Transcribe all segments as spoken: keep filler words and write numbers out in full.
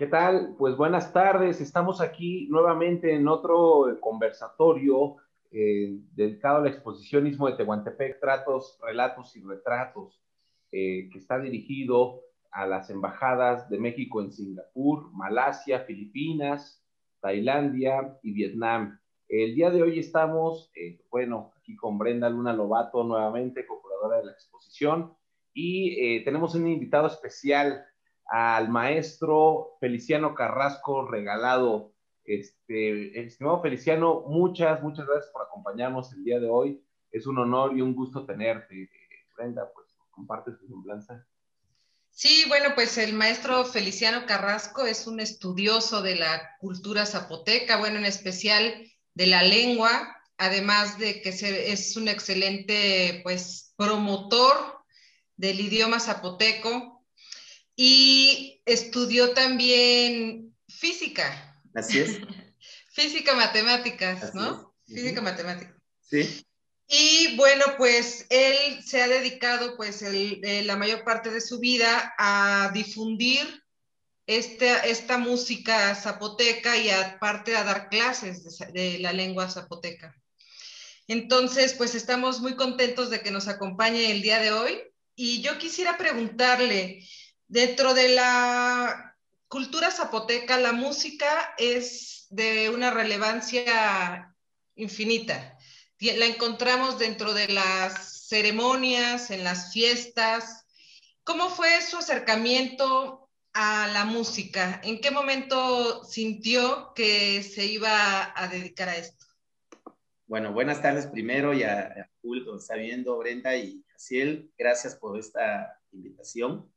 ¿Qué tal? Pues buenas tardes. Estamos aquí nuevamente en otro conversatorio eh, dedicado a la exposición Istmo de Tehuantepec, Tratos, Relatos y Retratos, eh, que está dirigido a las embajadas de México en Singapur, Malasia, Filipinas, Tailandia y Vietnam. El día de hoy estamos, eh, bueno, aquí con Brenda Luna Lobato nuevamente, co-curadora de la exposición, y eh, tenemos un invitado especial, al maestro Feliciano Carrasco Regalado. Este, estimado Feliciano, muchas, muchas gracias por acompañarnos el día de hoy. Es un honor y un gusto tenerte. Brenda, pues comparte tu semblanza. Sí, bueno, pues el maestro Feliciano Carrasco es un estudioso de la cultura zapoteca, bueno, en especial de la lengua, además de que se, es un excelente, pues, promotor del idioma zapoteco y estudió también física. Así es. Física, matemáticas, Así es. ¿no? Física, Uh-huh. matemáticas. Sí. Y bueno, pues él se ha dedicado pues el, eh, la mayor parte de su vida a difundir esta, esta música zapoteca y aparte a dar clases de, de la lengua zapoteca. Entonces, pues estamos muy contentos de que nos acompañe el día de hoy. Y yo quisiera preguntarle, dentro de la cultura zapoteca, la música es de una relevancia infinita. La encontramos dentro de las ceremonias, en las fiestas. ¿Cómo fue su acercamiento a la música? ¿En qué momento sintió que se iba a dedicar a esto? Bueno, buenas tardes primero y a, a público que está viendo, Brenda y Jaciel. Gracias por esta invitación.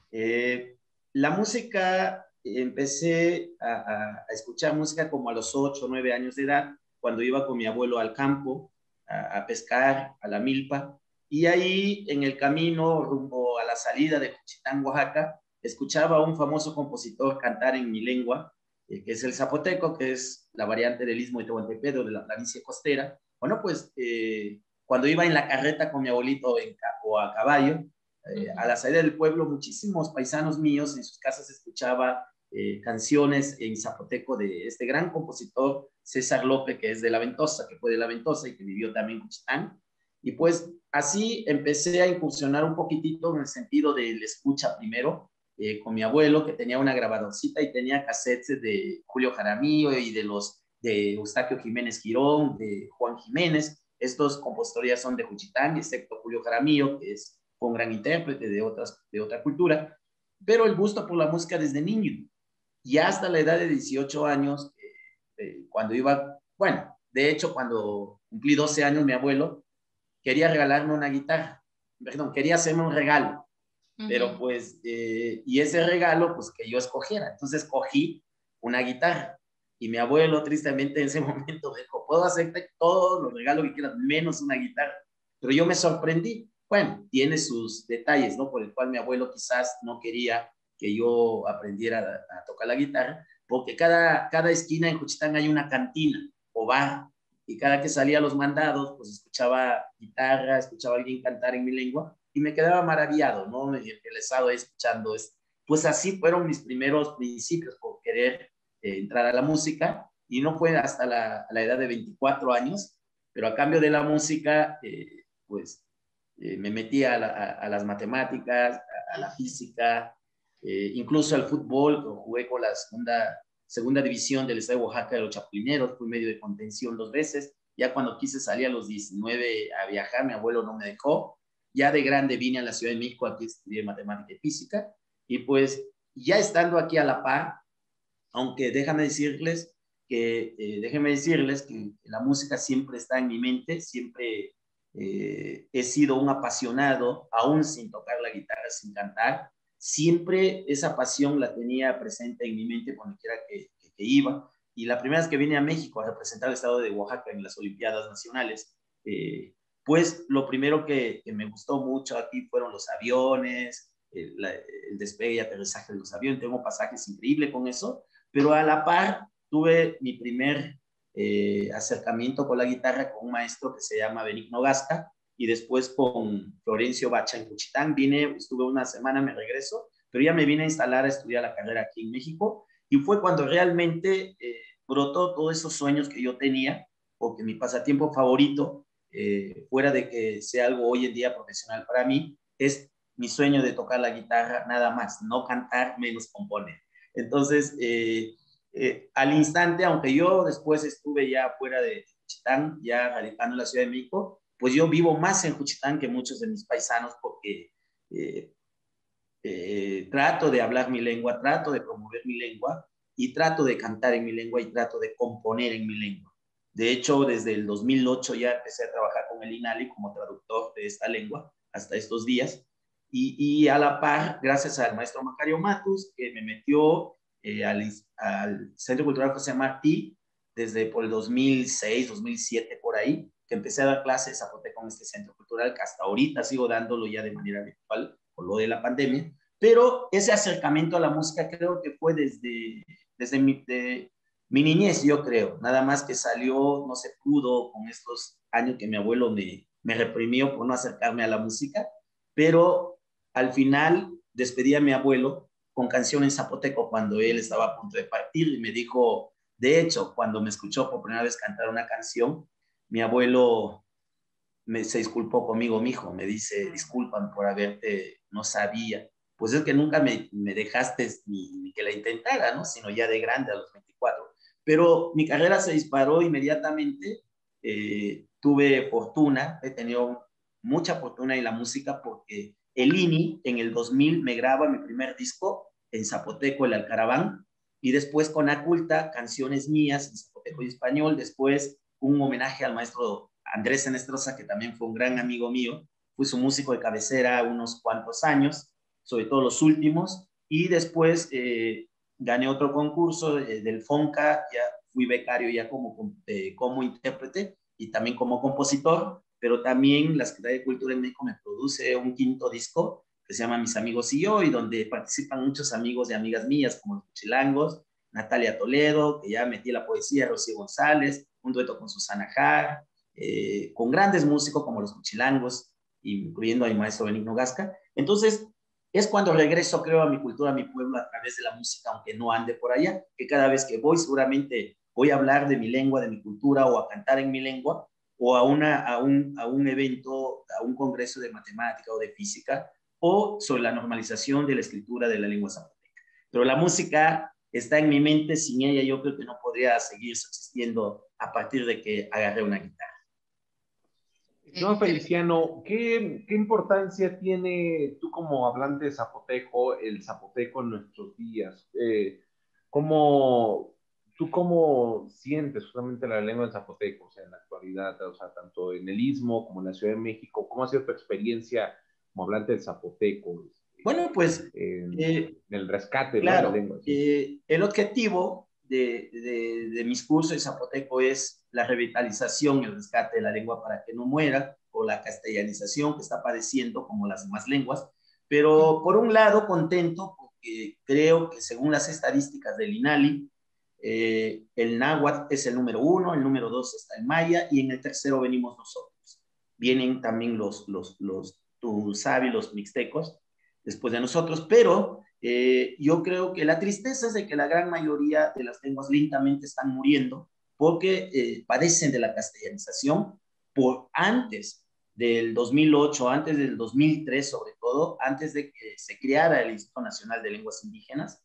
Eh, la música, empecé a, a, a escuchar música como a los ocho o nueve años de edad, cuando iba con mi abuelo al campo a, a pescar, a la milpa, y ahí en el camino rumbo a la salida de Juchitán, Oaxaca, escuchaba a un famoso compositor cantar en mi lengua, eh, que es el zapoteco, que es la variante del Istmo de Tehuantepec, de la planicie costera. Bueno, pues eh, cuando iba en la carreta con mi abuelito en, o a caballo, Eh, a la salida del pueblo, muchísimos paisanos míos en sus casas escuchaba eh, canciones en zapoteco de este gran compositor César López, que es de La Ventosa, que fue de La Ventosa y que vivió también en Cuchitán. Y pues así empecé a incursionar un poquitito en el sentido del escucha primero, eh, con mi abuelo, que tenía una grabadorcita y tenía cassettes de Julio Jaramillo y de los de Eustaquio Jiménez Girón, de Juan Jiménez. Estos compositores son de Juchitán, excepto Julio Jaramillo, que es fue un gran intérprete de, otras, de otra cultura, pero el gusto por la música desde niño. Y hasta la edad de dieciocho años, eh, eh, cuando iba, bueno, de hecho, cuando cumplí doce años, mi abuelo quería regalarme una guitarra, perdón, quería hacerme un regalo, uh-huh. Pero pues, eh, y ese regalo, pues que yo escogiera. Entonces cogí una guitarra. Y mi abuelo, tristemente, en ese momento dijo, puedo hacerte todos los regalos que quieras, menos una guitarra. Pero yo me sorprendí. Bueno, tiene sus detalles, ¿no? Por el cual mi abuelo quizás no quería que yo aprendiera a, a tocar la guitarra, porque cada, cada esquina en Juchitán hay una cantina o bar, y cada que salía a los mandados, pues escuchaba guitarra, escuchaba a alguien cantar en mi lengua, y me quedaba maravillado, ¿no? Y el estado escuchando esto. Pues así fueron mis primeros principios por querer eh, entrar a la música, y no fue hasta la, a la edad de veinticuatro años, pero a cambio de la música, eh, pues eh, me metí a, la, a, a, las matemáticas, a, a la física, eh, incluso al fútbol. Jugué con la segunda, segunda división del estado de Oaxaca de los Chapulineros, fui medio de contención dos veces. Ya cuando quise salir a los diecinueve a viajar, mi abuelo no me dejó. Ya de grande vine a la Ciudad de México, aquí estudié matemática y física, y pues ya estando aquí a la par, aunque déjame decirles que, eh, déjenme decirles que la música siempre está en mi mente, siempre eh, he sido un apasionado, aún sin tocar la guitarra, sin cantar, siempre esa pasión la tenía presente en mi mente cuando quiera que, que, que iba. Y la primera vez que vine a México a representar el estado de Oaxaca en las Olimpiadas Nacionales, eh, pues lo primero que, que me gustó mucho aquí fueron los aviones, el, la, el despegue y aterrizaje de los aviones. Tengo pasajes increíbles con eso, pero a la par tuve mi primer eh, acercamiento con la guitarra con un maestro que se llama Benigno Gasca, y después con Florencio Bacha en Juchitán. Vine, estuve una semana, me regreso, pero ya me vine a instalar a estudiar la carrera aquí en México, y fue cuando realmente eh, brotó todos esos sueños que yo tenía, porque mi pasatiempo favorito, eh, fuera de que sea algo hoy en día profesional para mí, es mi sueño de tocar la guitarra nada más, no cantar, menos componer. Entonces, eh, eh, al instante, aunque yo después estuve ya fuera de Juchitán, ya radicando en la Ciudad de México, pues yo vivo más en Juchitán que muchos de mis paisanos porque eh, eh, trato de hablar mi lengua, trato de promover mi lengua y trato de cantar en mi lengua y trato de componer en mi lengua. De hecho, desde el dos mil ocho ya empecé a trabajar con el INALI como traductor de esta lengua hasta estos días. Y, y a la par, gracias al maestro Macario Matus, que me metió eh, al, al Centro Cultural José Martí desde por el dos mil seis, dos mil siete, por ahí, que empecé a dar clases a zapoteco con este centro cultural, que hasta ahorita sigo dándolo ya de manera virtual por lo de la pandemia. Pero ese acercamiento a la música creo que fue desde, desde mi, de, mi niñez, yo creo. Nada más que salió, no se pudo con estos años que mi abuelo me, me reprimió por no acercarme a la música, pero al final despedí a mi abuelo con canción en zapoteco cuando él estaba a punto de partir y me dijo, de hecho, cuando me escuchó por primera vez cantar una canción, mi abuelo me, se disculpó conmigo, mijo, me dice, disculpan por haberte, no sabía. Pues es que nunca me, me dejaste ni, ni que la intentara, ¿no? Sino ya de grande, a los veinticuatro. Pero mi carrera se disparó inmediatamente, eh, tuve fortuna, he tenido mucha fortuna en la música porque el INI en el dos mil me graba mi primer disco en zapoteco, el Alcaraván, y después con Aculta, canciones mías en zapoteco y español, después un homenaje al maestro Andrés Enestrosa, que también fue un gran amigo mío, fui su músico de cabecera unos cuantos años, sobre todo los últimos, y después eh, gané otro concurso eh, del FONCA, ya fui becario ya como, eh, como intérprete y también como compositor, pero también la Secretaría de Cultura en México me produce un quinto disco que se llama Mis Amigos y Yo, y donde participan muchos amigos y amigas mías, como los Chilangos, Natalia Toledo, que ya metí la poesía, Rocío González, un dueto con Susana Jar, eh, con grandes músicos como los Cuchilangos, incluyendo a mi maestro Benigno Gasca. Entonces, es cuando regreso, creo, a mi cultura, a mi pueblo, a través de la música, aunque no ande por allá, que cada vez que voy seguramente voy a hablar de mi lengua, de mi cultura, o a cantar en mi lengua, o a, una, a, un, a un evento, a un congreso de matemática o de física, o sobre la normalización de la escritura de la lengua zapoteca. Pero la música está en mi mente, sin ella yo creo que no podría seguir subsistiendo a partir de que agarré una guitarra. Estimado Feliciano, ¿qué, ¿qué importancia tiene tú como hablante de zapoteco, el zapoteco en nuestros días? Eh, ¿cómo, ¿Tú cómo sientes justamente la lengua del zapoteco, o sea, en la actualidad, o sea, tanto en el Istmo como en la Ciudad de México? ¿Cómo ha sido tu experiencia como hablante del zapoteco? Bueno, pues, En, eh, en el rescate, ¿no?, de la claro, lengua. ¿Sí? eh, el objetivo de, de, de mis cursos de zapoteco es la revitalización y el rescate de la lengua para que no muera, o la castellanización que está padeciendo como las demás lenguas. Pero por un lado, contento porque creo que según las estadísticas del INALI, eh, el náhuatl es el número uno, el número dos está el maya y en el tercero venimos nosotros. Vienen también los, los, los tusabi, los mixtecos, después de nosotros, pero eh, yo creo que la tristeza es de que la gran mayoría de las lenguas lentamente están muriendo porque eh, padecen de la castellanización por antes del dos mil ocho, antes del dos mil tres sobre todo, antes de que se creara el Instituto Nacional de Lenguas Indígenas,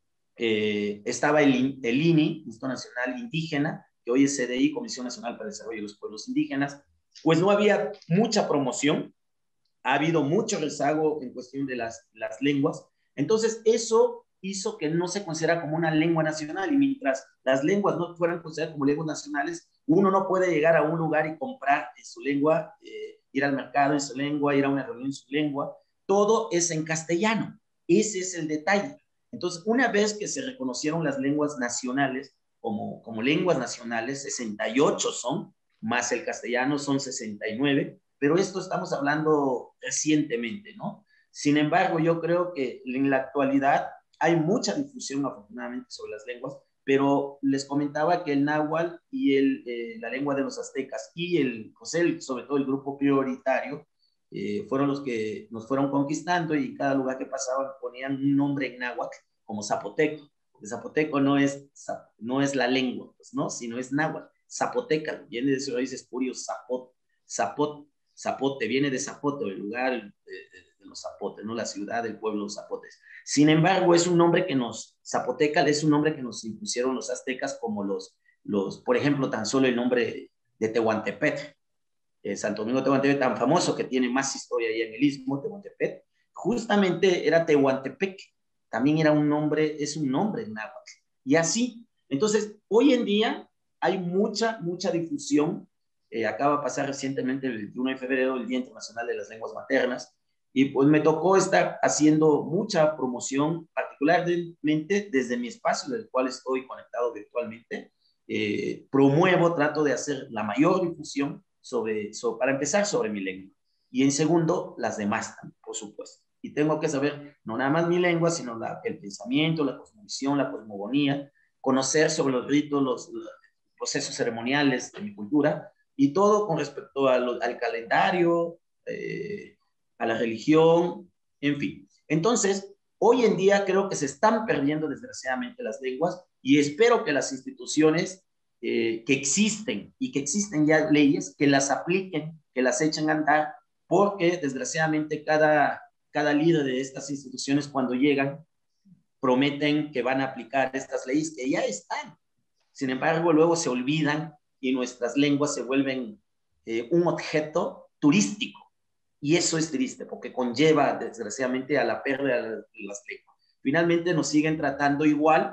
eh, estaba el, el INI, Instituto Nacional Indígena, que hoy es C D I, Comisión Nacional para el Desarrollo de los Pueblos Indígenas, pues no había mucha promoción, ha habido mucho rezago en cuestión de las, las lenguas. Entonces, eso hizo que no se considera como una lengua nacional, y mientras las lenguas no fueran consideradas como lenguas nacionales, uno no puede llegar a un lugar y comprar en su lengua, eh, ir al mercado en su lengua, ir a una reunión en su lengua, todo es en castellano. Ese es el detalle. Entonces, una vez que se reconocieron las lenguas nacionales como, como lenguas nacionales, sesenta y ocho son, más el castellano son sesenta y nueve, pero esto estamos hablando recientemente, ¿no? Sin embargo, yo creo que en la actualidad hay mucha difusión, afortunadamente, sobre las lenguas, pero les comentaba que el náhuatl y el, eh, la lengua de los aztecas y el José, sobre todo el grupo prioritario, eh, fueron los que nos fueron conquistando, y en cada lugar que pasaban ponían un nombre en náhuatl, como zapoteco, El zapoteco no es, no es la lengua, pues, ¿no? Sino es náhuatl. Zapoteca, viene de sus raíces curios, zapot, zapot, zapote, viene de Zapote, el lugar de, de, de los zapotes, ¿no? La ciudad, el pueblo de los zapotes. Sin embargo, es un nombre que nos, zapoteca es un nombre que nos impusieron los aztecas como los, los por ejemplo, tan solo el nombre de Tehuantepec, eh, Santo Domingo Tehuantepec, tan famoso que tiene más historia ahí en el istmo, Tehuantepec, justamente era Tehuantepec, también era un nombre, es un nombre en náhuatl. Y así, entonces, hoy en día hay mucha, mucha difusión. Eh, acaba de pasar recientemente el veintiuno de febrero, el Día Internacional de las Lenguas Maternas, y pues me tocó estar haciendo mucha promoción, particularmente desde mi espacio, del cual estoy conectado virtualmente. Eh, promuevo, trato de hacer la mayor difusión sobre, sobre, para empezar, sobre mi lengua. Y en segundo, las demás, por supuesto. Y tengo que saber no nada más mi lengua, sino la, el pensamiento, la cosmovisión, la cosmogonía, conocer sobre los ritos, los, los procesos ceremoniales de mi cultura, y todo con respecto a lo, al calendario, eh, a la religión, en fin. Entonces, hoy en día creo que se están perdiendo desgraciadamente las lenguas y espero que las instituciones eh, que existen y que existen ya leyes, que las apliquen, que las echen a andar, porque desgraciadamente cada, cada líder de estas instituciones cuando llegan prometen que van a aplicar estas leyes que ya están. Sin embargo, luego se olvidan y nuestras lenguas se vuelven eh, un objeto turístico. Y eso es triste porque conlleva desgraciadamente a la pérdida de las lenguas. Finalmente nos siguen tratando igual.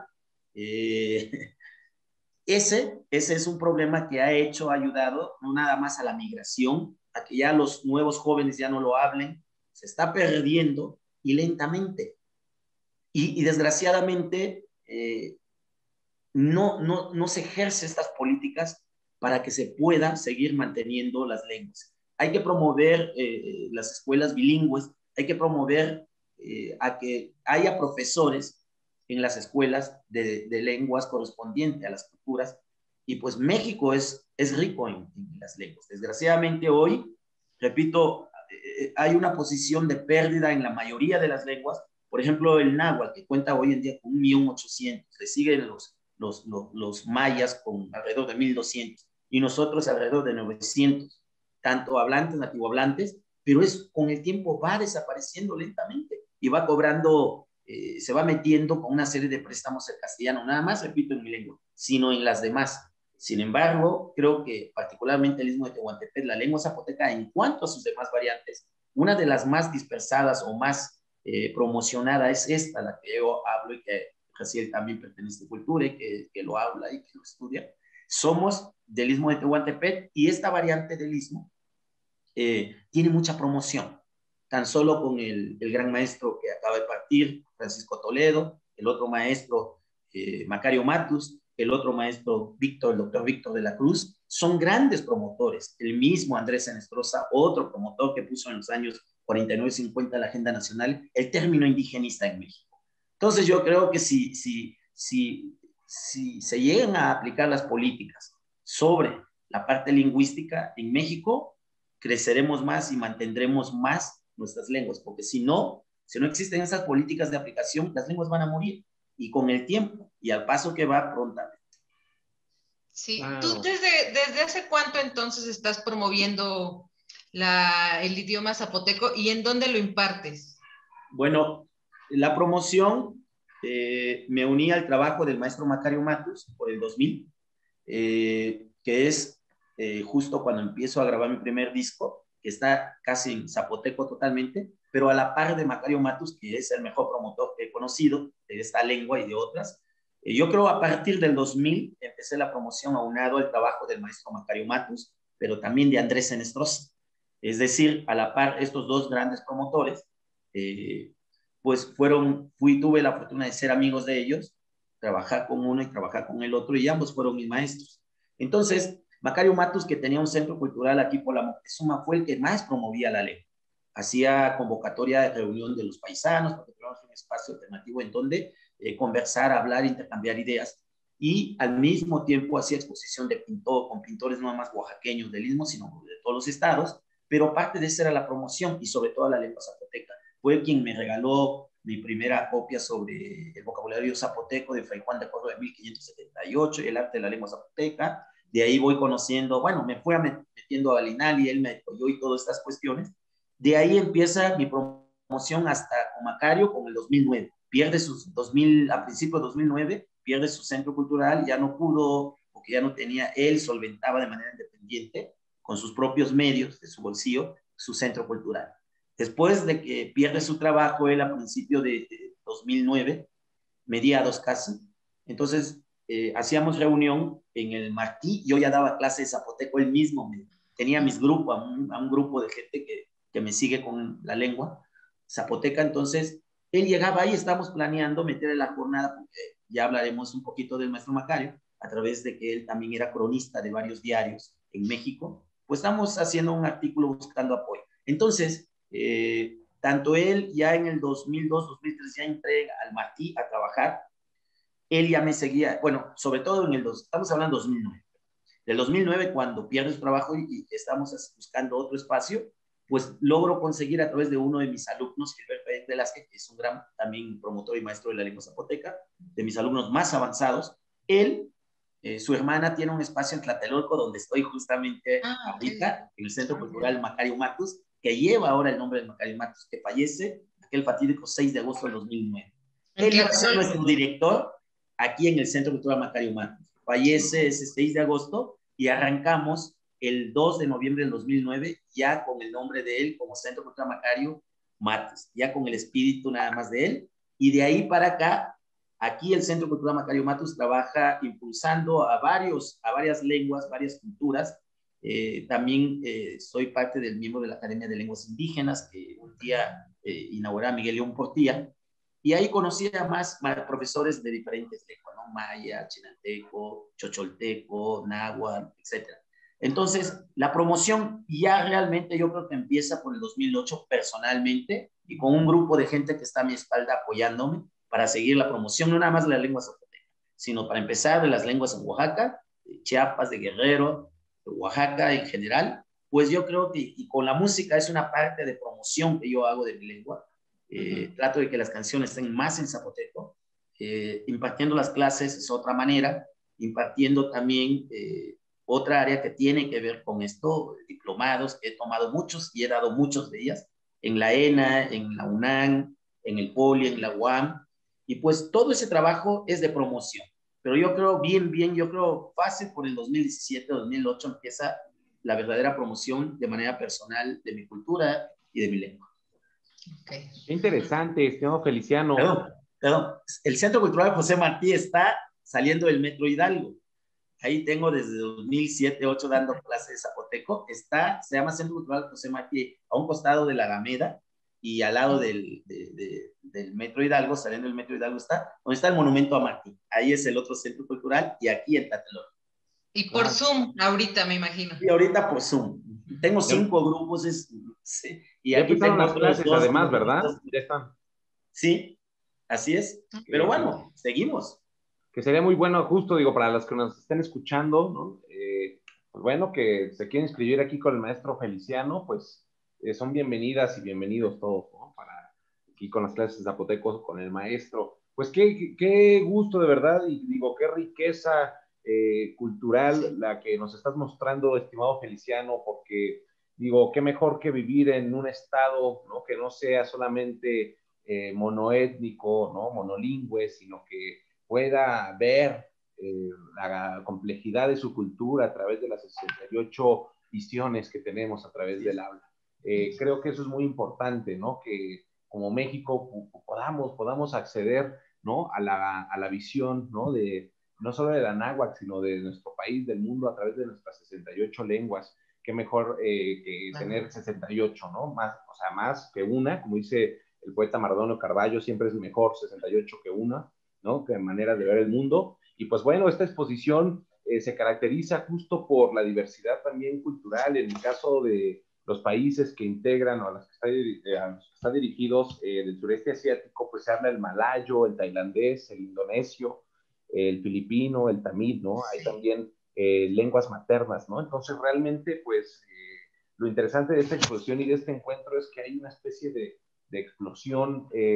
Eh, ese, ese es un problema que ha hecho, ha ayudado no nada más a la migración, a que ya los nuevos jóvenes ya no lo hablen, se está perdiendo y lentamente. Y, y desgraciadamente eh, no, no, no se ejerce estas políticas para que se pueda seguir manteniendo las lenguas. Hay que promover eh, las escuelas bilingües, hay que promover eh, a que haya profesores en las escuelas de, de lenguas correspondientes a las culturas, y pues México es, es rico en, en las lenguas. Desgraciadamente hoy, repito, eh, hay una posición de pérdida en la mayoría de las lenguas. Por ejemplo, el náhuatl, que cuenta hoy en día con un millón ochocientos, le siguen los Los, los, los mayas con alrededor de mil doscientos y nosotros alrededor de novecientos, tanto hablantes, nativohablantes, pero es, con el tiempo va desapareciendo lentamente y va cobrando, eh, se va metiendo con una serie de préstamos el castellano, nada más, repito, en mi lengua, sino en las demás. Sin embargo, creo que particularmente el istmo de Tehuantepec, la lengua zapoteca, en cuanto a sus demás variantes, una de las más dispersadas o más eh, promocionada es esta, la que yo hablo y que Jaciel también pertenece a Cultura y que, que lo habla y que lo estudia. Somos del istmo de Tehuantepec y esta variante del istmo eh, tiene mucha promoción, tan solo con el, el gran maestro que acaba de partir, Francisco Toledo, el otro maestro eh, Macario Matus, el otro maestro Víctor, el doctor Víctor de la Cruz, son grandes promotores. El mismo Andrés Enestrosa, otro promotor que puso en los años cuarenta y nueve cincuenta la agenda nacional el término indigenista en México. Entonces yo creo que si, si, si, si se llegan a aplicar las políticas sobre la parte lingüística en México, creceremos más y mantendremos más nuestras lenguas, porque si no, si no existen esas políticas de aplicación, las lenguas van a morir, y con el tiempo, y al paso que va prontamente. Sí, wow. ¿Tú desde, desde hace cuánto entonces estás promoviendo la, el idioma zapoteco y en dónde lo impartes? Bueno, la promoción, eh, me uní al trabajo del maestro Macario Matus por el dos mil, eh, que es eh, justo cuando empiezo a grabar mi primer disco, que está casi en zapoteco totalmente, pero a la par de Macario Matus, que es el mejor promotor que he conocido de esta lengua y de otras. Eh, yo creo a partir del dos mil empecé la promoción aunado al trabajo del maestro Macario Matus, pero también de Andrés Enestrosa. Es decir, a la par, estos dos grandes promotores, eh, pues fueron, fui, tuve la fortuna de ser amigos de ellos, trabajar con uno y trabajar con el otro, y ambos fueron mis maestros. Entonces, Macario Matus, que tenía un centro cultural aquí por la Moctezuma, fue el que más promovía la lengua. Hacía convocatoria de reunión de los paisanos, porque teníamos un espacio alternativo en donde eh, conversar, hablar, intercambiar ideas, y al mismo tiempo hacía exposición de pintor, con pintores no más oaxaqueños del Istmo, sino de todos los estados, pero parte de esa era la promoción, y sobre todo la lengua zapoteca. Fue quien me regaló mi primera copia sobre el vocabulario zapoteco de Fray Juan de Córdoba de mil quinientos setenta y ocho y el arte de la lengua zapoteca. De ahí voy conociendo, bueno, me fui metiendo a Linali, él me apoyó y todas estas cuestiones. De ahí empieza mi promoción hasta con Macario, con el dos mil nueve. Pierde sus dos mil, a principios de dos mil nueve, pierde su centro cultural, ya no pudo, porque ya no tenía, él solventaba de manera independiente, con sus propios medios, de su bolsillo, su centro cultural. Después de que pierde su trabajo, él a principios de, de dos mil nueve, mediados casi, entonces eh, hacíamos reunión en el Martí, yo ya daba clases de zapoteco, él mismo me, tenía mis grupos, a un, a un grupo de gente que, que me sigue con la lengua zapoteca, entonces él llegaba ahí, estábamos planeando meterle la jornada, porque ya hablaremos un poquito del maestro Macario, a través de que él también era cronista de varios diarios en México, pues estamos haciendo un artículo buscando apoyo. Entonces, eh, tanto él ya en el dos mil dos, dos mil tres ya entré al Martí a trabajar, él ya me seguía, bueno, sobre todo en el dos, estamos hablando dos mil nueve. Del dos mil nueve, cuando pierdo su trabajo y, y estamos buscando otro espacio, pues logro conseguir a través de uno de mis alumnos, Gilberto Velázquez, que es un gran también promotor y maestro de la lengua zapoteca, de mis alumnos más avanzados. Él, eh, su hermana tiene un espacio en Tlatelolco, donde estoy justamente ah, ahorita, okay. En el Centro Cultural Macario Matus, que lleva ahora el nombre de Macario Matus, que fallece aquel fatídico seis de agosto del dos mil nueve. Él iba a ser nuestro director aquí en el Centro Cultural Macario Matus. Fallece ese seis de agosto y arrancamos el dos de noviembre del dos mil nueve, ya con el nombre de él como Centro Cultural Macario Matus, ya con el espíritu nada más de él. Y de ahí para acá, aquí el Centro Cultural Macario Matus trabaja impulsando a, varios, a varias lenguas, varias culturas. Eh, también eh, soy parte del miembro de la Academia de Lenguas Indígenas, que un día eh, inauguraba Miguel León Portilla, y ahí conocí a más, más profesores de diferentes lenguas, ¿no? Maya, chinanteco, chocholteco, náhuatl, etcétera. Entonces, la promoción ya realmente yo creo que empieza por el dos mil ocho personalmente y con un grupo de gente que está a mi espalda apoyándome para seguir la promoción, no nada más de la lengua zapoteca, sino para empezar de las lenguas en Oaxaca, de Chiapas, de Guerrero, de Oaxaca en general. Pues yo creo que y con la música es una parte de promoción que yo hago de mi lengua. Eh, uh-huh. Trato de que las canciones estén más en zapoteco. Eh, impartiendo las clases es otra manera, impartiendo también eh, otra área que tiene que ver con esto, diplomados, he tomado muchos y he dado muchos de ellas, en la ENA, en la UNAM, en el Poli, en la U A M, y pues todo ese trabajo es de promoción. Pero yo creo bien, bien, yo creo fácil por el dos mil diecisiete, dos mil ocho empieza la verdadera promoción de manera personal de mi cultura y de mi lengua. Okay. Qué interesante, estimado Feliciano. Perdón, perdón. El Centro Cultural José Martí está saliendo del Metro Hidalgo. Ahí tengo desde dos mil siete, dos mil ocho dando clases de zapoteco. Está, se llama Centro Cultural José Martí, a un costado de la Alameda y al lado del, de, de, del Metro Hidalgo, saliendo del Metro Hidalgo está, donde está el Monumento a Martí. Ahí es el otro centro cultural y aquí el Tlatelolco. Y por claro. Zoom, ahorita me imagino. Y ahorita por Zoom. Tengo cinco ya. grupos. Es, sí, y ya aquí tengo las clases, dos, además, ¿verdad? Ya están. Sí, así es. Pero bueno, seguimos. Que sería muy bueno, justo digo, para los que nos estén escuchando, ¿no? Eh, pues bueno, que se quieren inscribir aquí con el maestro Feliciano, pues eh, son bienvenidas y bienvenidos todos, ¿no? Para aquí con las clases de zapoteco con el maestro. Pues qué, qué gusto de verdad y digo, qué riqueza eh, cultural la que nos estás mostrando, estimado Feliciano, porque digo, qué mejor que vivir en un estado, ¿no? Que no sea solamente eh, monoétnico, ¿no? Monolingüe, sino que pueda ver eh, la complejidad de su cultura a través de las sesenta y ocho visiones que tenemos a través del habla. Eh, creo que eso es muy importante, ¿no? Que como México podamos, podamos acceder, ¿no? A la, a la visión, ¿no? De, no solo de la náhuatl, sino de nuestro país, del mundo, a través de nuestras sesenta y ocho lenguas. Qué mejor eh, que tener sesenta y ocho, ¿no? Más, o sea, más que una, como dice el poeta Mardonio Carballo, siempre es mejor sesenta y ocho que una, ¿no? Que manera de ver el mundo. Y pues bueno, esta exposición eh, se caracteriza justo por la diversidad también cultural. En el caso de los países que integran o a los que, está, eh, a los que están dirigidos eh, del sureste asiático, pues se habla el malayo, el tailandés, el indonesio, el filipino, el tamil, ¿no? Hay también eh, lenguas maternas, ¿no? Entonces realmente, pues, eh, lo interesante de esta exposición y de este encuentro es que hay una especie de, de explosión eh,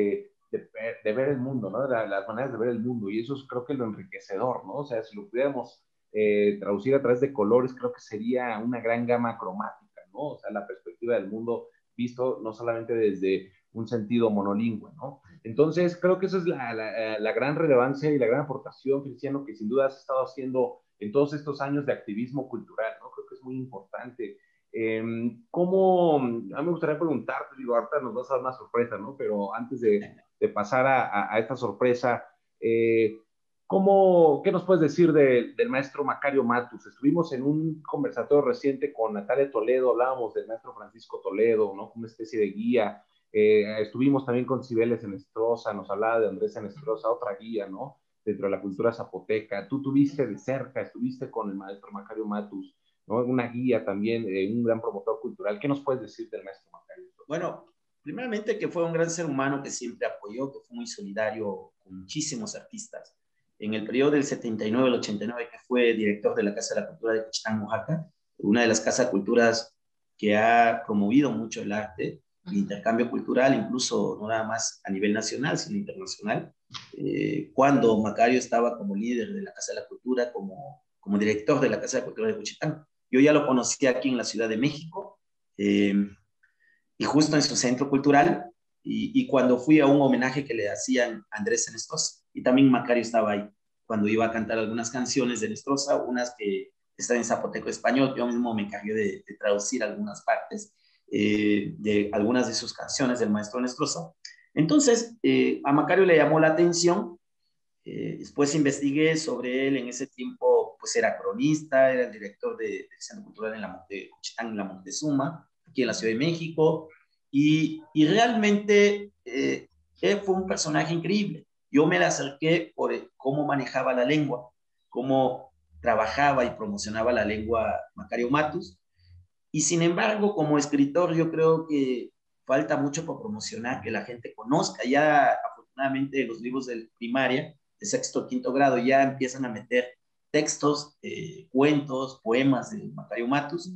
de, de ver el mundo, ¿no? De la, las maneras de ver el mundo, y eso es, creo que, lo enriquecedor, ¿no? O sea, si lo pudiéramos eh, traducir a través de colores, creo que sería una gran gama cromática, ¿no? O sea, la perspectiva del mundo visto no solamente desde un sentido monolingüe, ¿no? Entonces, creo que esa es la, la, la gran relevancia y la gran aportación, Cristiano, que sin duda has estado haciendo en todos estos años de activismo cultural, ¿no? Creo que es muy importante. Eh, ¿Cómo? A mí me gustaría preguntarte, digo, ahorita nos vas a dar una sorpresa, ¿no? Pero antes de, de pasar a, a, a esta sorpresa, eh, ¿cómo, ¿qué nos puedes decir de, del maestro Macario Matus? Estuvimos en un conversatorio reciente con Natalia Toledo, hablábamos del maestro Francisco Toledo, ¿no? Como una especie de guía. Eh, estuvimos también con Cibeles Enestrosa, nos hablaba de Andrés Enestrosa, otra guía, ¿no? Dentro de la cultura zapoteca. Tú tuviste de cerca, estuviste con el maestro Macario Matus, ¿no? Una guía también, eh, un gran promotor cultural. ¿Qué nos puedes decir del maestro Macario? Bueno, primeramente que fue un gran ser humano que siempre apoyó, que fue muy solidario con muchísimos artistas. En el periodo del setenta y nueve al ochenta y nueve, que fue director de la Casa de la Cultura de Juchitán, Oaxaca, una de las casas de culturas que ha promovido mucho el arte, el intercambio cultural, incluso no nada más a nivel nacional, sino internacional. Eh, cuando Macario estaba como líder de la Casa de la Cultura, como, como director de la Casa de la Cultura de Juchitán, yo ya lo conocí aquí en la Ciudad de México, eh, y justo en su centro cultural, y, y cuando fui a un homenaje que le hacían a Andrés Enestrosa, y también Macario estaba ahí, cuando iba a cantar algunas canciones de Enestrosa, unas que están en zapoteco español, yo mismo me encargué de, de traducir algunas partes eh, de algunas de sus canciones del maestro Enestrosa. Entonces, eh, a Macario le llamó la atención, eh, después investigué sobre él, en ese tiempo pues era cronista, era el director de, del Centro Cultural en la, de Juchitán, en la Montezuma, aquí en la Ciudad de México, y, y realmente eh, él fue un personaje increíble. Yo me le acerqué por cómo manejaba la lengua, cómo trabajaba y promocionaba la lengua Macario Matus, y sin embargo, como escritor, yo creo que falta mucho por promocionar, que la gente conozca. Ya, afortunadamente, los libros de primaria, de sexto o quinto grado, ya empiezan a meter textos, eh, cuentos, poemas de Macario Matus,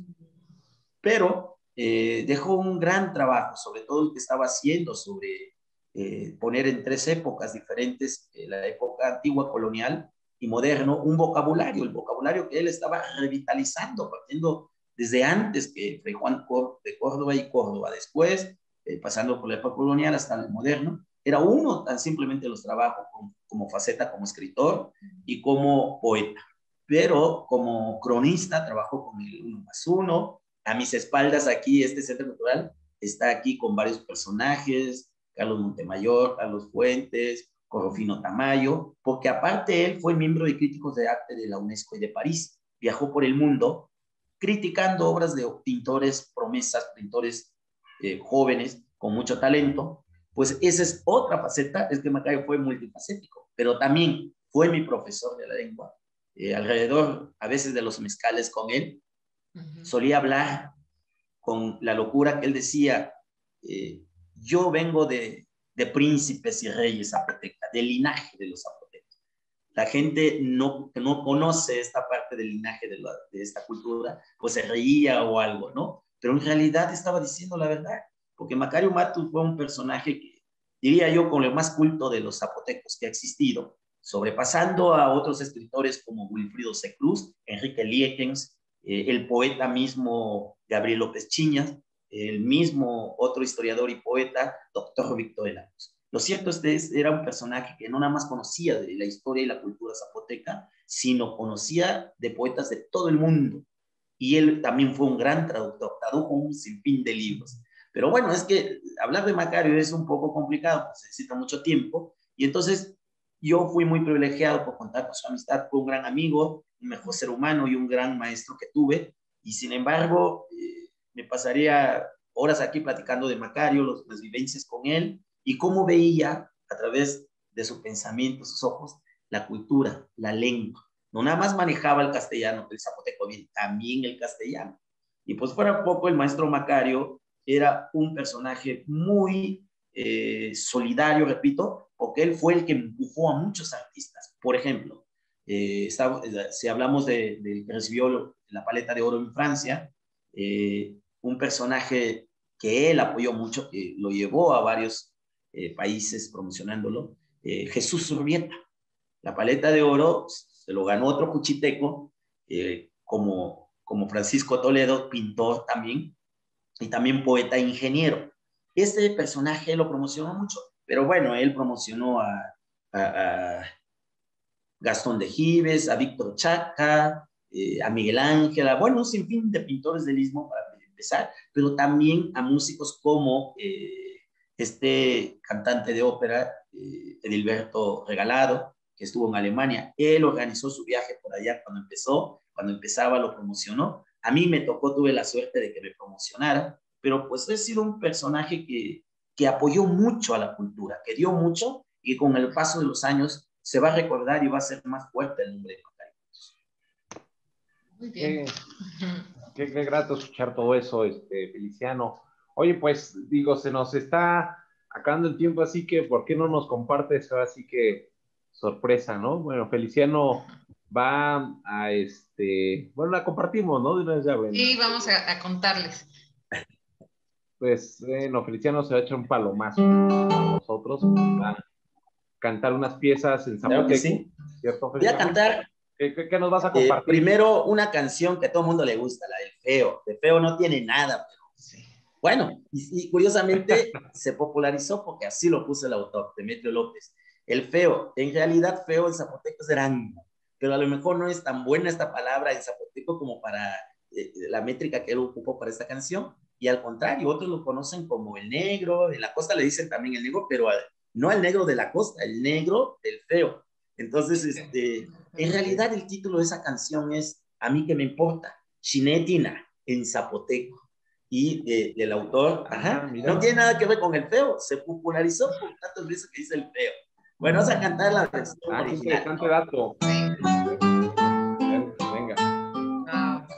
pero eh, dejó un gran trabajo, sobre todo el que estaba haciendo sobre eh, poner en tres épocas diferentes, eh, la época antigua colonial y moderno, un vocabulario, el vocabulario que él estaba revitalizando, partiendo desde antes que Fray Juan de Córdoba y Córdoba, después, eh, pasando por la época colonial hasta el moderno, era uno tan simplemente los trabajos como, como faceta como escritor y como poeta. Pero como cronista trabajó con el uno más uno. A mis espaldas aquí, este centro cultural está aquí con varios personajes, Carlos Montemayor, Carlos Fuentes, Corrofino Tamayo, porque aparte él fue miembro de críticos de arte de la UNESCO y de París. Viajó por el mundo criticando obras de pintores promesas, pintores eh, jóvenes con mucho talento. Pues esa es otra faceta, es que Macario fue multifacético, pero también fue mi profesor de la lengua. Eh, alrededor a veces de los mezcales con él, uh-huh. solía hablar con la locura que él decía, eh, yo vengo de, de príncipes y reyes zapotecas, del linaje de los zapotecas. La gente no, que no conoce esta parte del linaje de, la, de esta cultura, pues se reía o algo, ¿no? Pero en realidad estaba diciendo la verdad, porque Macario Matus fue un personaje que, diría yo, con el más culto de los zapotecos que ha existido, sobrepasando a otros escritores como Wilfrido C. Cruz, Enrique Liekens, eh, el poeta mismo Gabriel López Chiñas, el mismo otro historiador y poeta, doctor Víctor Lagos. Lo cierto es que era un personaje que no nada más conocía de la historia y la cultura zapoteca, sino conocía de poetas de todo el mundo. Y él también fue un gran traductor, tradujo un sinfín de libros. Pero bueno, es que hablar de Macario es un poco complicado, pues necesita mucho tiempo, y entonces yo fui muy privilegiado por contar con su amistad, fue un gran amigo, un mejor ser humano y un gran maestro que tuve, y sin embargo, eh, me pasaría horas aquí platicando de Macario, los, las vivencias con él, y cómo veía a través de su pensamiento, sus ojos, la cultura, la lengua. No nada más manejaba el castellano, el zapoteco bien, también el castellano. Y pues fuera poco, el maestro Macario era un personaje muy eh, solidario, repito, porque él fue el que empujó a muchos artistas. Por ejemplo, eh, está, si hablamos de, de que recibió la paleta de oro en Francia, eh, un personaje que él apoyó mucho, que lo llevó a varios eh, países promocionándolo, eh, Jesús Urbieta. La paleta de oro se lo ganó otro cuchiteco, eh, como, como Francisco Toledo, pintor también, y también poeta e ingeniero. Este personaje lo promocionó mucho, pero bueno, él promocionó a, a, a Gastón de Gives, a Víctor Chaca, eh, a Miguel Ángel, a, bueno, un sinfín de pintores del Istmo para empezar, pero también a músicos como eh, este cantante de ópera, eh, Edilberto Regalado, que estuvo en Alemania. Él organizó su viaje por allá cuando empezó, cuando empezaba lo promocionó. A mí me tocó, tuve la suerte de que me promocionara, pero pues he sido un personaje que, que apoyó mucho a la cultura, que dio mucho y con el paso de los años se va a recordar y va a ser más fuerte el nombre de Pacaritos. Muy bien. Qué, qué, qué grato escuchar todo eso, este, Feliciano. Oye, pues digo, se nos está acabando el tiempo, así que ¿por qué no nos compartes ahora sí que sorpresa, ¿no? Bueno, Feliciano va a este, bueno, la compartimos, ¿no? De una vez ya ven. Sí, vamos a, a contarles. Pues, bueno, Feliciano se va a echar un palomazo para nosotros, va a cantar unas piezas en Claro que zapoteco, sí. ¿cierto, Voy a Feliciano? cantar ¿Qué, qué, qué nos vas a eh, compartir? primero una canción que a todo el mundo le gusta, la del Feo. De Feo no tiene nada, pero Sí. bueno, y, y curiosamente se popularizó porque así lo puso el autor, Demetrio López. El Feo, en realidad Feo en zapoteco es Erango, pero a lo mejor no es tan buena esta palabra en zapoteco como para eh, la métrica que él ocupó para esta canción, y al contrario, otros lo conocen como el negro, en la costa le dicen también el negro, pero al, no al negro de la costa, el negro del Feo. Entonces, este, en realidad el título de esa canción es A mí que me importa, Chinetina, en zapoteco. Y de, del autor, ajá, Ah, no tiene nada que ver con el Feo, se popularizó por tantas veces que dice el Feo. Bueno, vamos a cantar la versión Ah, qué original, interesante ¿no? dato. Venga. Wow.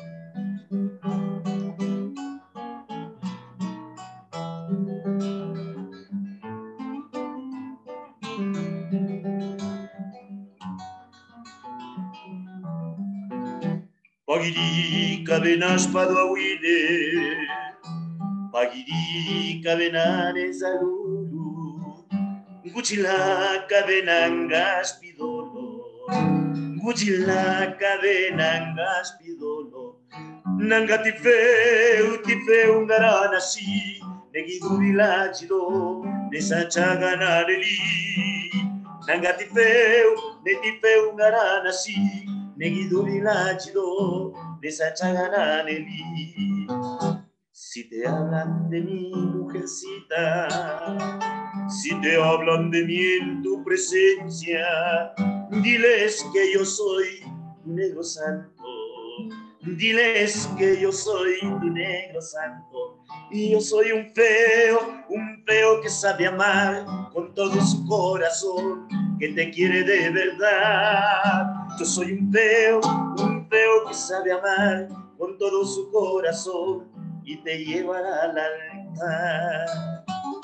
Pagiri kabenas padawine, pagiri kabenane zalulu, Guchila kabenangas pidolo, Guchila kabenangas pidolo, Nanga tifeu tifeu ngaranasi, Negidurila chido, Nesachaganareli, Nanga tifeu, Netifeu ngaranasi, Negidurila chido, Nesachaganareli. Si te hablan de mi mujercita, si te hablan de mí en tu presencia, diles que yo soy tu negro santo, diles que yo soy tu negro santo, y yo soy un feo, un feo que sabe amar con todo su corazón, que te quiere de verdad. Yo soy un feo, un feo que sabe amar con todo su corazón, y te llevará al altar.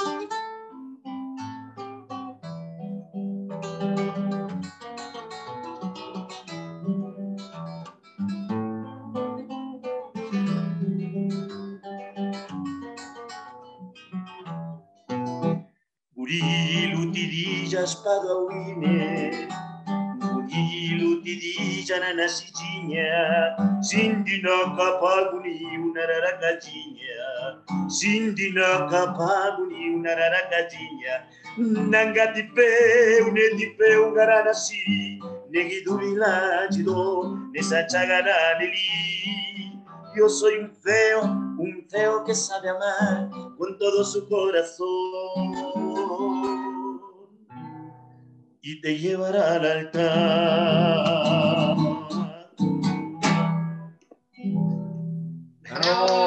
Gurilu tirillas padawine, Gurilu tirilla nanasijinya, Sindina kapaguni unararakajinya, Sindina kapaguni unararakajinya, Nangati pe uneti pe ungaranasi, Negidurila chido, Nesachagananeli. Yo soy un feo, un feo que sabe amar con todo su corazón, y te llevará al altar. ¡Bravo!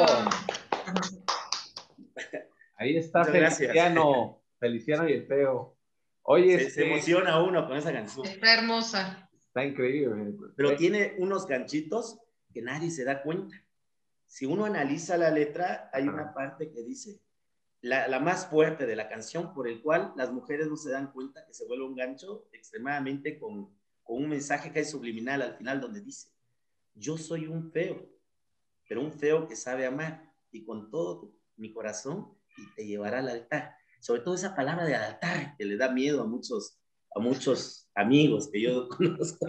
Ahí está Muchas gracias. Feliciano, Feliciano y el Feo. Oye, Se, este, se emociona uno con esa canción. Está hermosa. está increíble. Pero tiene unos ganchitos que nadie se da cuenta. Si uno analiza la letra, hay una parte que dice, la, la más fuerte de la canción, por el cual las mujeres no se dan cuenta que se vuelve un gancho extremadamente con, con un mensaje que es subliminal al final, donde dice, yo soy un feo, pero un feo que sabe amar, y con todo mi corazón, y te llevará al altar. sobre todo esa palabra de altar que le da miedo a muchos, a muchos amigos que yo conozco.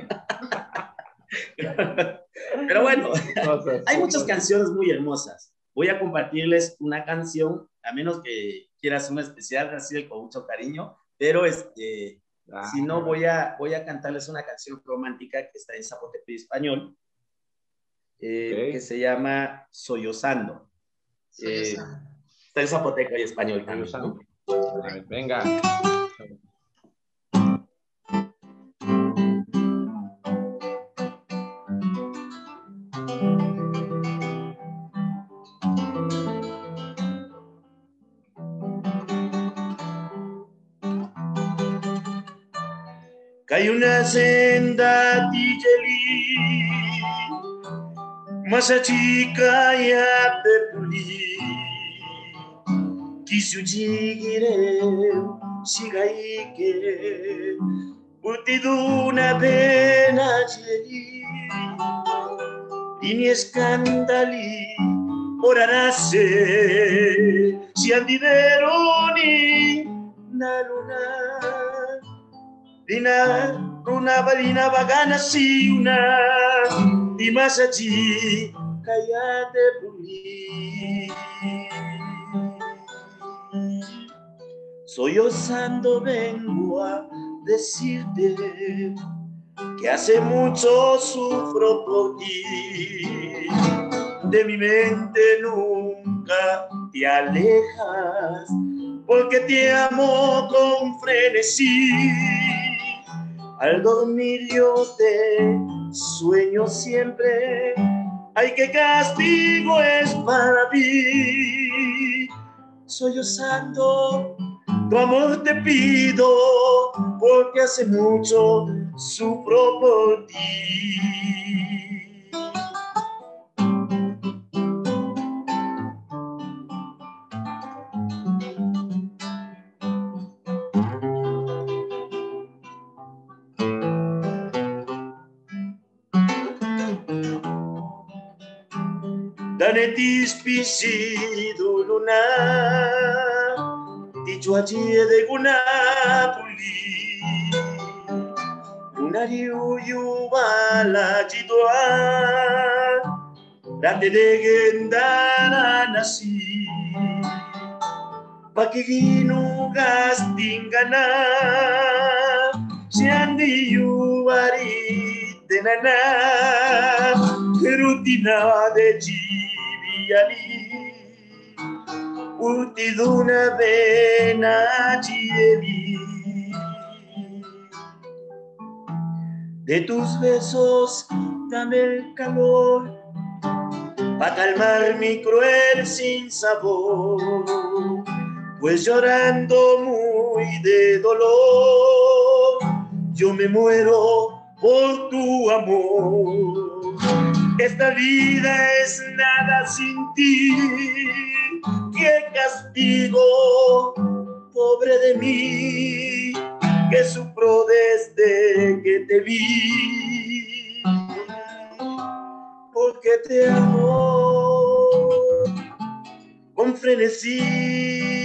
Pero bueno, cosas, hay muchas cosas. Canciones muy hermosas. Voy a compartirles una canción, a menos que quieras una especial, así con mucho cariño, pero este, ah, si no, voy a, voy a cantarles una canción romántica que está en zapoteco y español, eh, okay. que se llama Sollozando. Sollozando. Eh, está en zapoteco y español también, ¿no? A ver, venga. Hay una senda tigeli, masa chica ya te puli, kisu jigire, shigaike, utiduna pena jeli, ini escandali, orarase, si andideroni, na luna. Dina, una barina bagana si una, di masaji, cállate puli. Sollozando vengo a decirte que hace mucho sufro por ti. De mi mente nunca te alejas, porque te amo con frenesí. Al dormir yo te sueño siempre, ay, qué castigo es para mí. Sollozando, tu amor te pido, porque hace mucho sufro por ti. Danetis pisido luna, dicho allí de gunapuli, lunariu yubala jidwa, date de gendana nasi, pakiginu gastingana, siandi yubari tenana, rutina de chi. Utiduna pena chievi, de tus besos dame el calor para calmar mi cruel sinsabor, pues llorando muy de dolor yo me muero por tu amor. Esta vida es nada sin ti, qué castigo, pobre de mí, que sufro desde que te vi, porque te amo con frenesí.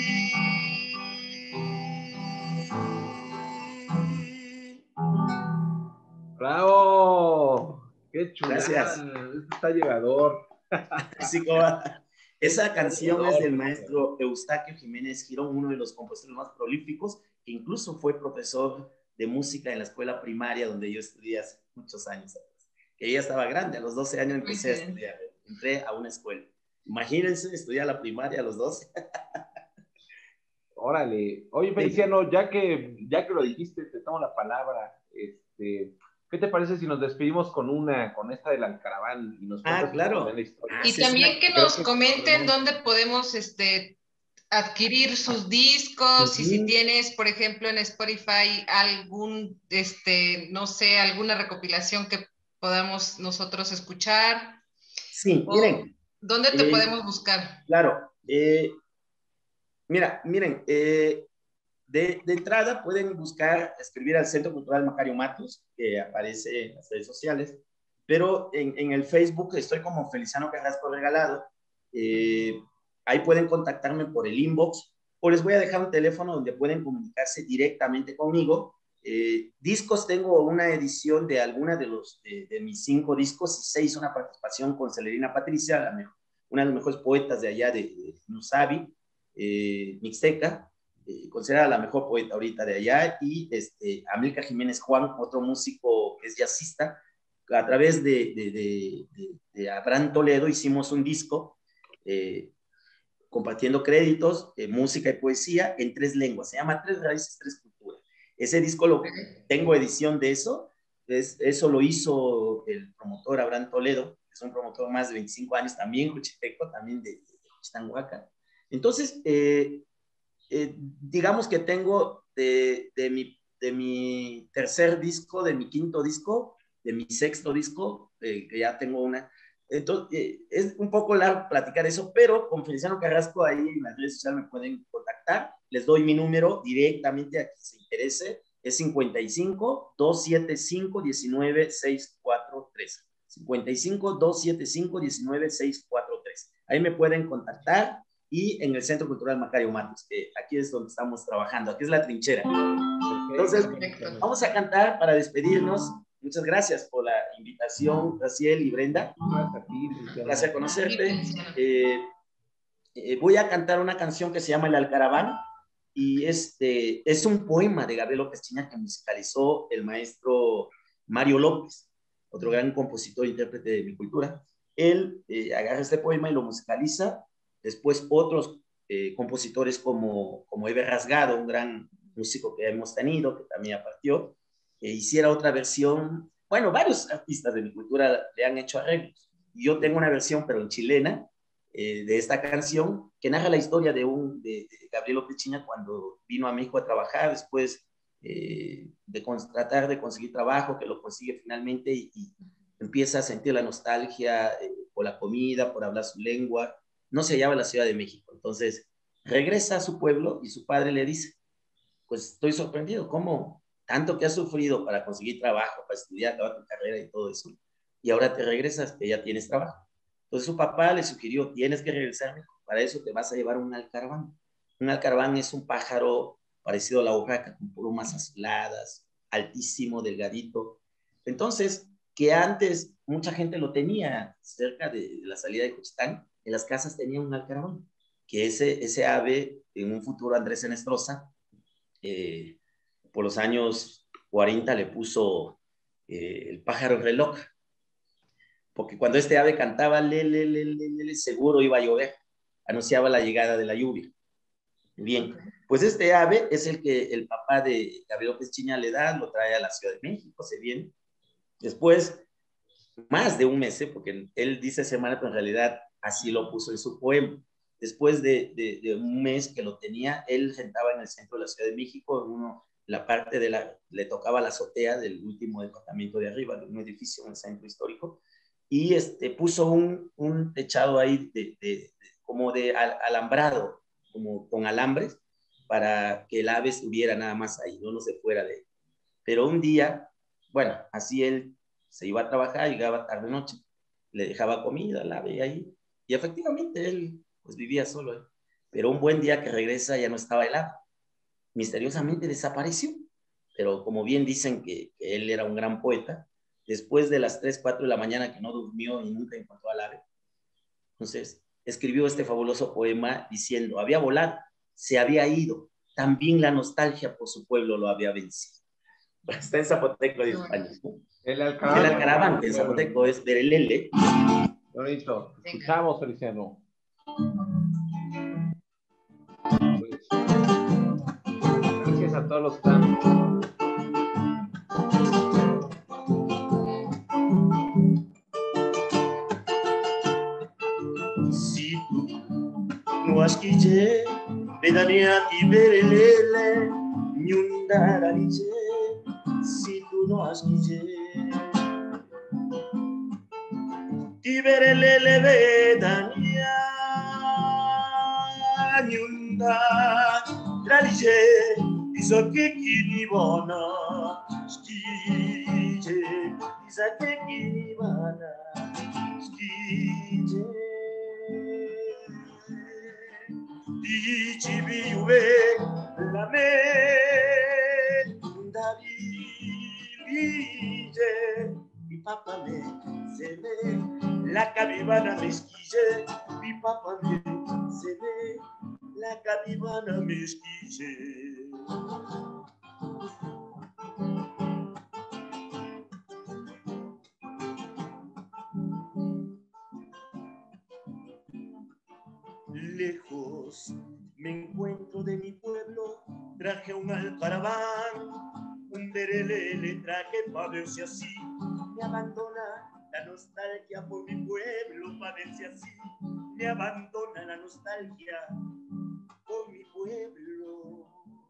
¡Bravo! ¡Qué chulada! Gracias. Esto está llegador. Sí, como, esa canción es del maestro Eustaquio Jiménez Girón, uno de los compositores más prolíficos, que incluso fue profesor de música en la escuela primaria donde yo estudié hace muchos años atrás. Que ya estaba grande, a los doce años empecé a estudiar, entré a una escuela. Imagínense, estudiar la primaria a los doce. Órale. Oye, Feliciano, ya que, ya que lo dijiste, te tomo la palabra. Este... ¿Qué te parece si nos despedimos con una, con esta del Alcaraván y nos cuentas ah, claro. la historia? Y sí, también que nos que comenten que... dónde podemos este, adquirir sus discos, uh-huh. Y si tienes, por ejemplo, en Spotify algún, este, no sé, alguna recopilación que podamos nosotros escuchar. Sí, miren. ¿Dónde te eh, podemos buscar? Claro. Eh, mira, miren, eh, De, de entrada pueden buscar, escribir al Centro Cultural Macario Matos, que aparece en las redes sociales, pero en, en el Facebook estoy como Feliciano Carrasco Regalado. Eh, ahí pueden contactarme por el inbox o les voy a dejar un teléfono donde pueden comunicarse directamente conmigo. Eh, discos, tengo una edición de alguna de, los, de, de mis cinco discos y seis, una participación con Celerina Patricia, la mejor, una de las mejores poetas de allá de, de Nusabi, eh, Mixteca, eh, considerada la mejor poeta ahorita de allá, y este, Amilcar Jiménez Juan, otro músico que es jazzista. A través de, de, de, de, de Abraham Toledo hicimos un disco eh, compartiendo créditos, eh, música y poesía en tres lenguas. Se llama Tres Raíces, Tres Culturas. Ese disco lo tengo edición de eso. Es, eso lo hizo el promotor Abraham Toledo, que es un promotor más de veinticinco años, también Juchiteco, también de, de Chitanhuaca. Entonces, eh, eh, digamos que tengo de, de, mi, de mi tercer disco, de mi quinto disco, de mi sexto disco, eh, que ya tengo una. Entonces, eh, es un poco largo platicar eso, pero con Feliciano Carrasco ahí en las redes sociales me pueden contactar. Les doy mi número directamente a quien se interese. Es cincuenta y cinco, doscientos setenta y cinco, diecinueve, seiscientos cuarenta y tres. cincuenta y cinco, doscientos setenta y cinco, diecinueve, seiscientos cuarenta y tres. Ahí me pueden contactar. Y en el Centro Cultural Macario Matos, que aquí es donde estamos trabajando, aquí es la trinchera. Entonces, vamos a cantar para despedirnos. Muchas gracias por la invitación, Raciel y Brenda. Un placer conocerte. Eh, eh, voy a cantar una canción que se llama El Alcaraván, y este, es un poema de Gabriel López Chiña que musicalizó el maestro Mario López, otro gran compositor e intérprete de mi cultura. Él eh, agarra este poema y lo musicaliza. Después otros eh, compositores como, como Eber Rasgado, un gran músico que hemos tenido, que también partió, eh, hiciera otra versión. Bueno, varios artistas de mi cultura le han hecho arreglos. Yo tengo una versión, pero en chilena, eh, de esta canción, que narra la historia de, un, de, de Gabriel López Chiña cuando vino a México a trabajar, después eh, de tratar de conseguir trabajo, que lo consigue finalmente, y, y empieza a sentir la nostalgia eh, por la comida, por hablar su lengua. No se hallaba en la Ciudad de México. Entonces regresa a su pueblo y su padre le dice, pues estoy sorprendido, ¿cómo tanto que has sufrido para conseguir trabajo, para estudiar, acabar tu carrera y todo eso, y ahora te regresas, que ya tienes trabajo? Entonces su papá le sugirió, tienes que regresar, para eso te vas a llevar un alcaraván. Un alcaraván es un pájaro parecido a la urraca, con plumas azuladas, altísimo, delgadito. Entonces, que antes mucha gente lo tenía cerca de, de la salida de Cochitán, en las casas tenía un alcaraván, que ese, ese ave, en un futuro Andrés Enestrosa, eh, por los años cuarenta le puso eh, el pájaro reloj, porque cuando este ave cantaba, le, le, le, le, le, seguro iba a llover, anunciaba la llegada de la lluvia. Bien, pues este ave es el que el papá de Gabriel López Chiña le da, lo trae a la Ciudad de México, se viene. Después, más de un mes, ¿eh? Porque él dice semana, pero en realidad así lo puso en su poema. Después de, de, de un mes que lo tenía, él sentaba en el centro de la Ciudad de México, en uno, la parte de la, le tocaba la azotea del último departamento de arriba, de un edificio en el centro histórico, y este, puso un, un techado ahí de, de, de, como de al, alambrado, como con alambres, para que el ave estuviera nada más ahí, no, no se fuera de él. Pero un día, bueno, así él se iba a trabajar, llegaba tarde noche, le dejaba comida al ave ahí, y efectivamente él pues vivía solo, ¿eh? Pero un buen día que regresa ya no estaba el ave, misteriosamente desapareció, pero como bien dicen que, que él era un gran poeta, después de las tres, cuatro de la mañana que no durmió y nunca encontró al ave, entonces escribió este fabuloso poema diciendo, había volado, se había ido, también la nostalgia por su pueblo lo había vencido. Está en zapoteco de España, ¿no? El alcaraván. El alcaraván, que en zapoteco es Berelele. Bonito. Escuchamos, Feliciano. Pues, gracias a todos los que están. Si tú no has quille, vedania y Berelele, ñundaraliche. Si tú no has quille, Tiberelele vedania ñunda dralije isake kinibana skije isake kinibana skije chiviube, la menda vilille, mi papá me se ve, la cabibana me esquille, mi papá me se ve, la cabibana me esquille. Lejos me encuentro de mi pueblo, traje un alcaraván, un derelele traje pa' verse así, me abandona la nostalgia por mi pueblo, pa' verse así, me abandona la nostalgia por mi pueblo.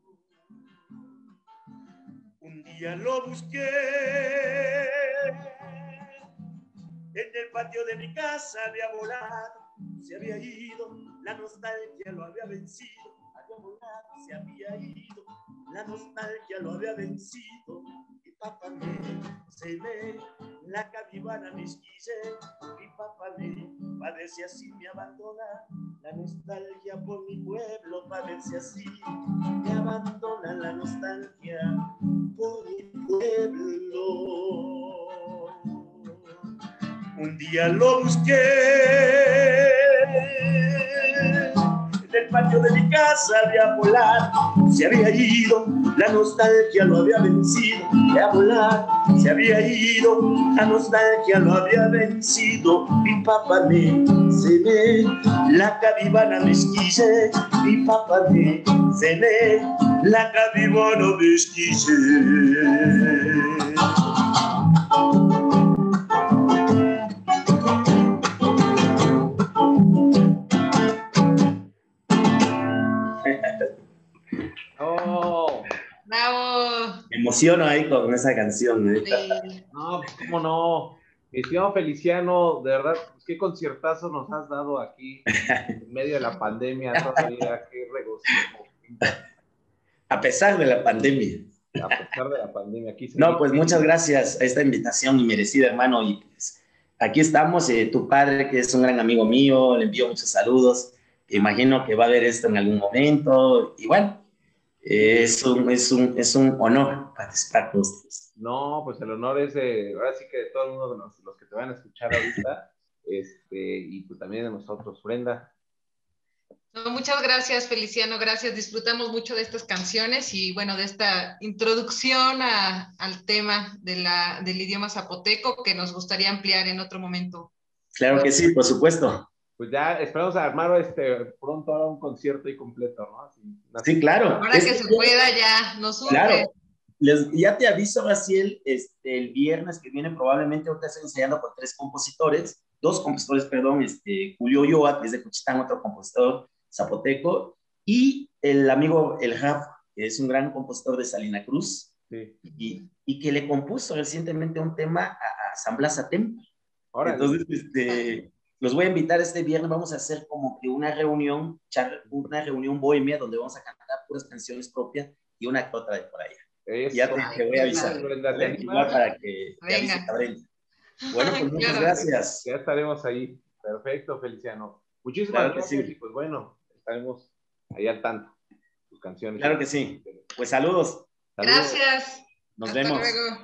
Un día lo busqué en el patio de mi casa, había volado, se había ido, la nostalgia lo había vencido, había volado, se había ido, la nostalgia lo había vencido, mi papá me se ve, la cabibana me esquille, mi papá me padece así, me abandona, la nostalgia por mi pueblo, padece así, me abandona la nostalgia por mi pueblo. Un día lo busqué en el patio de mi casa, había volado, se había ido, la nostalgia lo había vencido, había volado, se había ido, la nostalgia lo había vencido, mi papá me se ve, la cabibana me esquille, mi papá me se ve, la cabibana me esquille. Oh, ¡Bravo! Me emociono ahí con esa canción. ¿eh? Sí. no, pues cómo no. Mi estimado Feliciano, de verdad, pues, qué conciertazo nos has dado aquí en medio de la pandemia todavía, qué regocijo. A pesar de la pandemia. A pesar de la pandemia, aquí se No, pues muchas gracias a esta invitación inmerecida, hermano. Y pues aquí estamos, eh, tu padre, que es un gran amigo mío, le envío muchos saludos. Imagino que va a ver esto en algún momento. Y bueno, eh, es, un, es, un, es un honor participar con ustedes. No, pues el honor es de, ahora sí que de todo el mundo, de los, los que te van a escuchar ahorita, este, y pues también de nosotros, Brenda. No, muchas gracias, Feliciano, gracias. Disfrutamos mucho de estas canciones y bueno, de esta introducción a, al tema de la, del idioma zapoteco que nos gustaría ampliar en otro momento. Claro que sí, por supuesto. Pues ya esperamos armar este, pronto ahora un concierto ahí completo, ¿no? Así, sí, claro. Ahora es que se pueda ya, nos urge. Claro. Les, ya te aviso, Raciel, este, el viernes que viene probablemente ahorita estoy ensayando con tres compositores, dos compositores, perdón, este, Julio Ulloa, que es de Cuchitán, otro compositor zapoteco, y el amigo El Jaf, que es un gran compositor de Salina Cruz, sí. y, y que le compuso recientemente un tema a, a San Blas Atempa. Entonces, este, los voy a invitar este viernes, vamos a hacer como que una reunión, una reunión bohemia, donde vamos a cantar puras canciones propias y una que otra de por allá. Eso. Ya te, te voy a avisar. Brenda, ¿te igual para que te avise a Brenda. Bueno, pues muchas claro. gracias. Ya estaremos ahí. Perfecto, Feliciano. Muchísimas claro gracias que sí. y pues bueno, estaremos ahí al tanto. Tus canciones. Claro que sí. Pues saludos. Gracias. Nos Hasta vemos. luego.